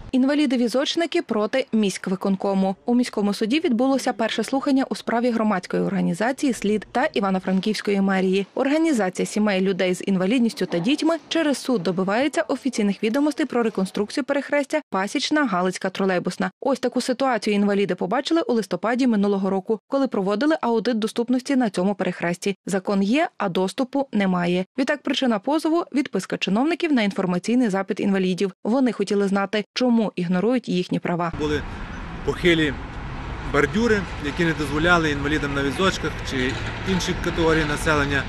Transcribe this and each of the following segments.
Інваліди-візочники проти міськвиконкому. У міському суді відбулося перше слухання у справі громадської організації «Слід» та Івано-Франківської мерії. Організація сімей людей з інвалідністю та дітьми через суд добивається офіційних відомостей про реконструкцію перехрестя Пасічна, Галицька, Тролейбусна. Ось таку ситуацію інваліди побачили у листопаді минулого року, коли проводили аудит доступності на цьому перехресті. Закон є, а доступу немає. Відтак причина позову – відписка чиновників на інформаційний запит інвалідів. Вони хотіли знати, чому ігнорують їхні права. Були похилі бордюри, які не дозволяли інвалідам на візочках чи інших категорій населення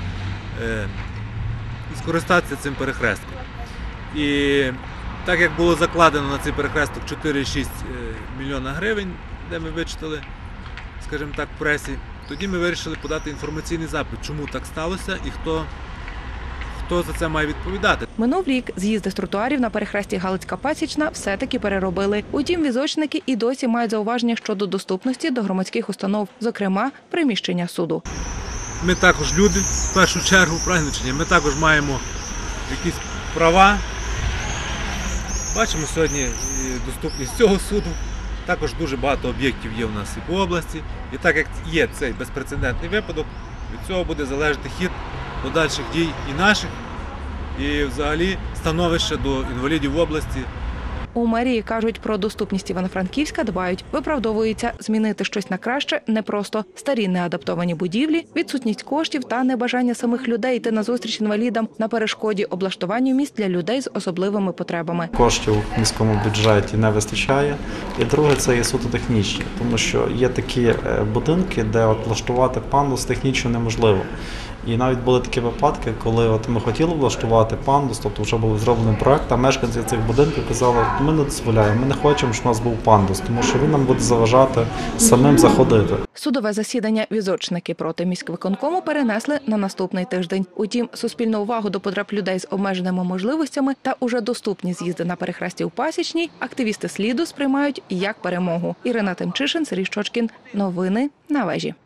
скористатися цим перехрестком. І так як було закладено на цей перехресток 4,6 мільйона гривень, де ми вичитали, скажімо так, в пресі, тоді ми вирішили подати інформаційний запит, чому так сталося і хто за це має відповідати. Минув рік, з'їзди з тротуарів на перехресті Галицька-Пасічна все-таки переробили. Утім, візочники і досі мають зауваження щодо доступності до громадських установ, зокрема, приміщення суду. Ми також люди, в першу чергу, правильно чи ні? Ми також маємо якісь права. Бачимо сьогодні доступність цього суду. Також дуже багато об'єктів є у нас і по області. І так як є цей безпрецедентний випадок, від цього буде залежати хід подальших дій і наших, і взагалі становище до інвалідів в області. У мерії кажуть, про доступність Івано-Франківська дбають. Виправдовується, змінити щось на краще непросто. Старі неадаптовані будівлі, відсутність коштів та небажання самих людей йти назустріч інвалідам на перешкоді облаштуванню місць для людей з особливими потребами. Коштів в міському бюджеті не вистачає. І друге, це є суто технічні, тому що є такі будинки, де влаштувати пандус технічно неможливо. І навіть були такі випадки, коли ми хотіли влаштувати пандус, тобто вже був зроблений проект, а мешканці цих будинків казали, ми не дозволяємо, ми не хочемо, щоб у нас був пандус, тому що він нам буде заважати самим заходити. Судове засідання візочники проти міськвиконкому перенесли на наступний тиждень. Утім, суспільну увагу до потреб людей з обмеженими можливостями та уже доступні з'їзди на перехресті у Пасічній активісти «Сліду» сприймають як перемогу. Ірина Тимчишин, Сергій Щочкін. Новини на вежі.